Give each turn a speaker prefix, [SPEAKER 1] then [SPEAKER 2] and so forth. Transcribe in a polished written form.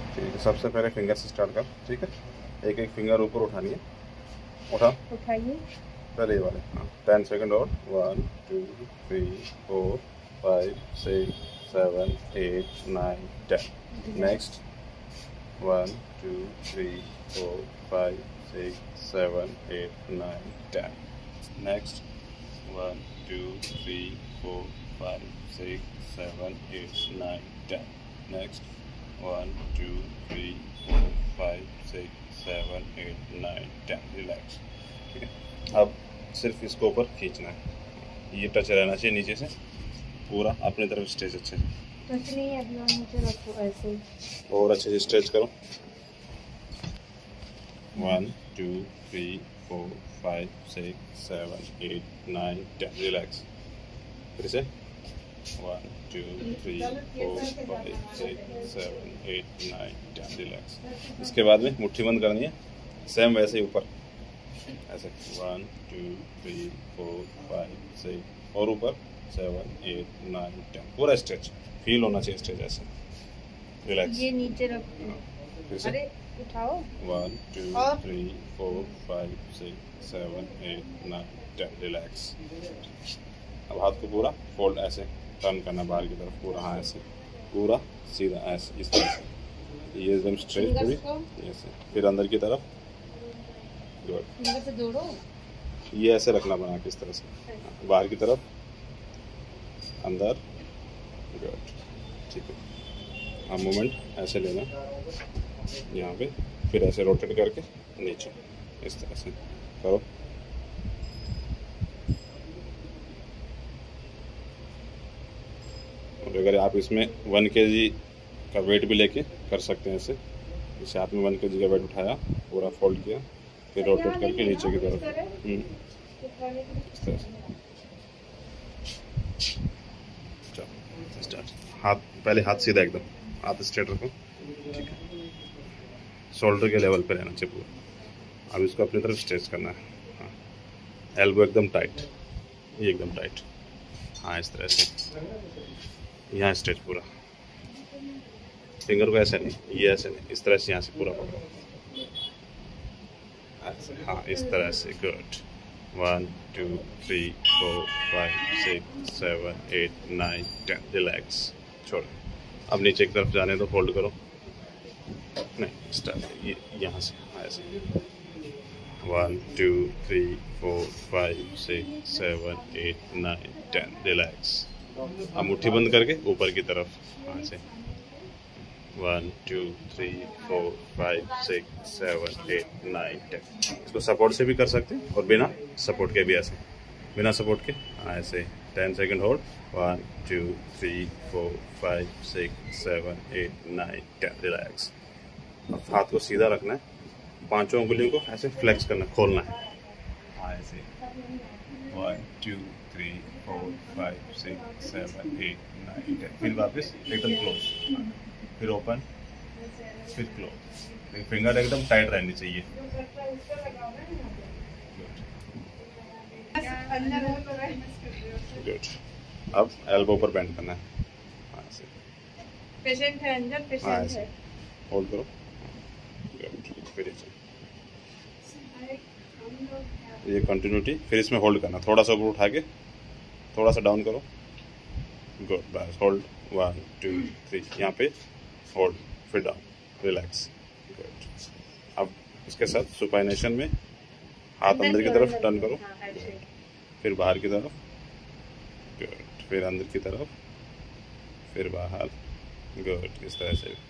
[SPEAKER 1] ठीक है, सबसे पहले फिंगर से स्टार्ट कर। ठीक है, एक एक फिंगर ऊपर उठानी है। उठाइए पहले ये वाले। हाँ, 10 सेकंड और 1 2 3 4 5 6 7 8 9 10। नेक्स्ट 1 2 3 4 5 6 7 8 9 10। नेक्स्ट 1 2 3 4 5 6 7 8 9 10। नेक्स्ट 1 2 3 4 5 6 7 8 9 10। रिलैक्स। ठीक है, अब सिर्फ इसको ऊपर खींचना है, ये टच रहना चाहिए नीचे से पूरा अपनी तरफ स्ट्रेच अच्छे से।
[SPEAKER 2] टच नहीं है, अभी और नीचे रखो ऐसे
[SPEAKER 1] और अच्छे से स्ट्रेच करो। 1 2 3 4 5 6 7 8 9 10। रिलैक्स। फिर से 1 2 3 4 5 6 7 8 9 10। रिलैक्स। इसके बाद में मुट्ठी बंद करनी है, सेम वैसे ही ऊपर ऐसे 1 2 3 4 5 6 और ऊपर 7 8 9 10। पूरा स्ट्रेच फील होना चाहिए, स्ट्रेच ऐसे। रिलैक्स।
[SPEAKER 2] ये नीचे रखो।
[SPEAKER 1] फिर से
[SPEAKER 2] अरे उठाओ।
[SPEAKER 1] 1 2 3 4 5 6 7 8 9 10। रिलैक्स। अब हाथ को पूरा फोल्ड ऐसे टर्न करना बाहर की तरफ पूरा। हाँ, ऐसे पूरा सीधा ऐसे, इस तरह से। ये एकदम स्ट्रेट पूरी ऐसे। फिर अंदर की तरफ। गुड।
[SPEAKER 2] से जोड़ो।
[SPEAKER 1] ये ऐसे रखना बना के इस तरह से, बाहर की तरफ अंदर। गुड। ठीक है, अब मूवमेंट ऐसे लेना यहाँ पे, फिर ऐसे रोटेट करके नीचे इस तरह से करो। और अगर आप इसमें 1 kg का वेट भी लेके कर सकते हैं ऐसे। जैसे आपने 1 kg का वेट उठाया, पूरा फोल्ड किया, फिर रोटेट करके नीचे की तरफ इस तरह से। चलो स्टार्ट। हाथ पहले, हाथ सीधा एकदम, हाथ स्ट्रेट रखो। ठीक है, शोल्डर के लेवल पे रहना चाहिए पूरा। अब इसको अपनी तरफ स्ट्रेच करना है। हाँ, एल्बो एकदम टाइट, ये एकदम टाइट। हाँ, इस तरह से यहाँ स्ट्रेच पूरा। फिंगर को ऐसे नहीं, ये ऐसे नहीं, इस तरह से यहाँ से पूरा पकड़ो ऐसे। हाँ, इस तरह से। गुड। 1 2 3 4 5 6 7 8 9 10। रिलैक्स। छोड़। अब नीचे की तरफ जाने दो, फोल्ड करो। नहीं, स्टार्ट ये यहाँ से। हाँ, ऐसे 1 2 3 4 5 6 7 8 9 10। रिलैक्स। अब मुट्ठी बंद करके ऊपर की तरफ। हाँ, से 1 2 3 4 5 6 7 8 9 10। इसको सपोर्ट से भी कर सकते हैं और बिना सपोर्ट के भी ऐसे, बिना सपोर्ट के। हाँ, ऐसे 10 सेकंड होल्ड। 1 2 3 4 5 6 7 8 9 10। रिलैक्स। अब हाथ को सीधा रखना है, पांचों उंगलियों को ऐसे फ्लेक्स करना, खोलना है। हाँ, ऐसे 1 2 3 4 5 6 7 8 9 10। फिर वापस एकदम क्लोज, फिर ओपन, फिर क्लोज। फिंगर एकदम टाइट रहनी चाहिए। गुड। अब एल्बो पर बेंड करना है। हाँ, ऐसे।
[SPEAKER 2] पेशेंट है अंदर, पेशेंट है।
[SPEAKER 1] होल्ड करो। गुड। फिर ये कंटिन्यूटी, फिर इसमें होल्ड करना, थोड़ा सा ऊपर उठा के थोड़ा सा डाउन करो। गुड। बस होल्ड। 1 2 3। यहाँ पे होल्ड, फिर डाउन। रिलैक्स। गुड। अब इसके साथ सुपाइनेशन में हाथ अंदर की तरफ टर्न करो, फिर बाहर की तरफ। गुड। फिर अंदर की तरफ, फिर बाहर। गुड। इस तरह से